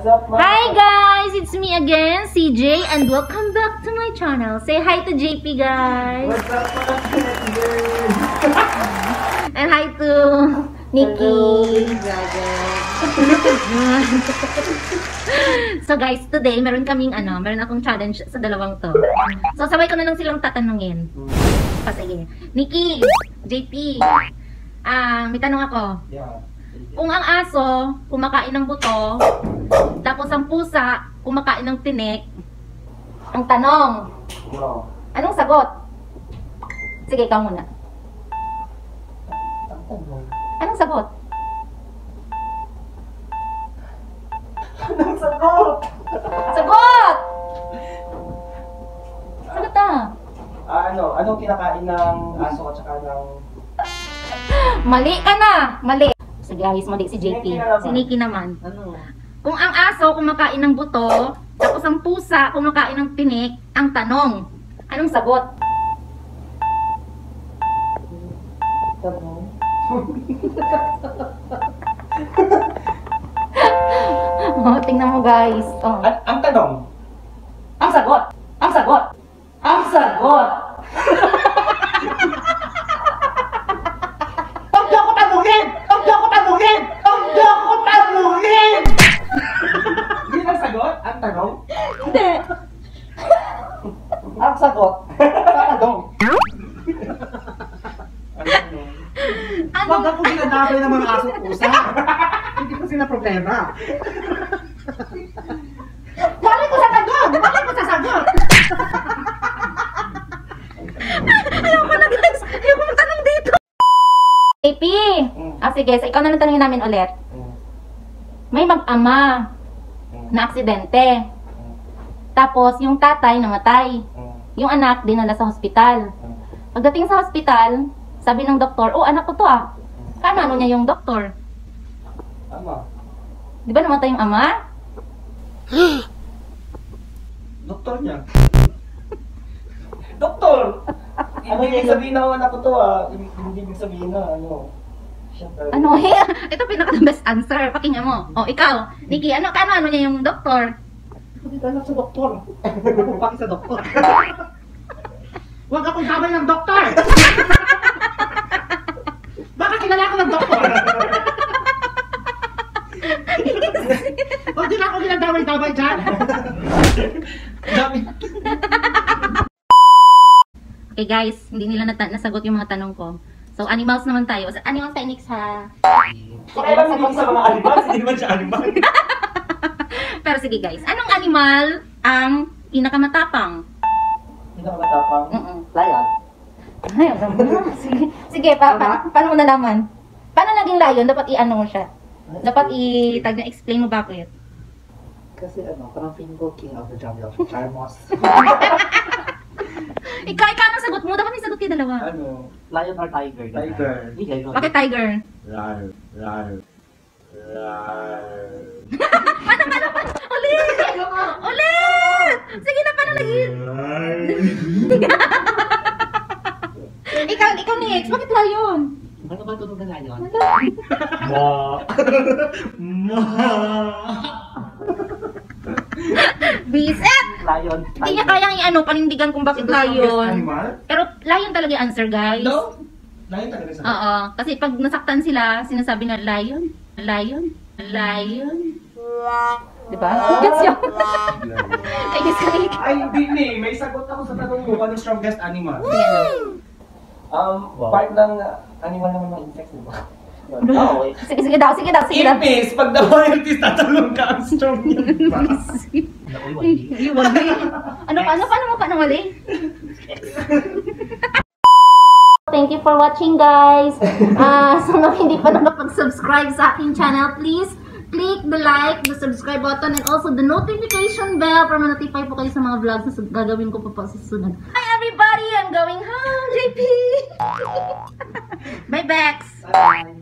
What's up, ma? Hi guys! It's me again, CJ, and welcome back to my channel. Say hi to JP, guys! What's up, ma? And hi to Nikki! So guys, today meron akong challenge sa dalawang to. So sabay ko na lang silang tatanungin. Sige. Nikki, JP, may tanong ako. Yeah. Kung ang aso kumakain ng buto, tapos ang pusa kumakain ng tinik, ang tanong, anong sagot? Sige, ikaw muna. Anong sagot? Anong sagot? Sagot! Sagot na! Anong kinakain ng aso at saka ng... Mali ka na! Mali! So guys, mali si JP. Si Nikki naman. Ano? Kung ang aso kumakain ng buto, tapos ang pusa kumakain ng tinik, ang tanong, anong sagot? Tanong? Oh, tingnan mo guys. Oh. Ang tanong? Ang sagot! Ang sagot! Ang sagot! Huwag niyo ako tanungin! Huwag niyo ako tanungin! Huwag niyo ako tanungin! Yun ang sagot? Ang tanong? Hindi! Ang sagot? Ang tanong? Huwag ako ginadabay ng mga aso pusa. Hindi ko sila problema. Balik ko sa sagot! Balik ko sa sagot! Ayaw ko na guys! Ayaw ko magtanong dito! JP! Sige, so ikaw na lang tanongin namin ulit. May mag-ama na aksidente. Tapos yung tatay namatay. Yung anak dinala sa hospital. Pagdating sa hospital, sabi ng doktor, oh anak ko to ah. Kaano-ano niya yung doktor? Ama. Di ba namatay yung ama? Doktor niya. Doktor! Ano yung sabihin na anak ko to ah? Hindi yung sabihin na ano. Siyempre. Ano? Ito pinaka-best answer. Pakinggan mo. Oh, ikaw. Nikki, kaano-ano niya yung doktor? Hindi ka anak sa doktor. Bakit sa doktor? Huwag akong sabay ng doktor! Baka kilala ako ng doktor! Huwag din ako ginadamay-damay dyan! Okay guys, hindi nila nasagot yung mga tanong ko. So, animals naman tayo. Animals tayo next ha. Okay lang hindi sa mga animals, hindi naman siya animal. Pero sige guys, anong animal ang pinakamatapang? Pinakamatapang? Lion. Ay, sige, paano mo nalaman? Paano naging lion? Dapat i-ano mo siya. Dapat explain mo bakit. Kasi parang feeling ko king of the jungle. Charmos. Ikaw ang sagot mo. Dapat may sagot kayo dalawa. Ano? Lion or tiger? Tiger. Bakit tiger? Rar. Paano? Ulit! Sige na, paano naging? Ikaw next. Bakit lion? Ano ba tunog na lion? Biset! Lion. Hindi niya kayang panindigan kung bakit lion. Pero lion talaga yung answer, guys. No? Lion talaga sa Oo. Kasi pag nasaktan sila, sinasabi na lion. Diba? Gets yun. Ay, hindi may sagot ako sa tanong mo. Anong strongest animal? Part ng animal naman ng insects, diba? Sige daw. Ipis! Pag na-royalties, tatalong ka ang strong niya, diba? Paano mali? Thank you for watching, guys. Sa mga hindi pa nakapag-subscribe sa aking channel, please click the like, the subscribe button, and also the notification bell para ma-notify po kayo sa mga vlogs na gagawin ko pa sa susunod. Hi everybody! I'm going home, JP! Bye, Bex! Bye!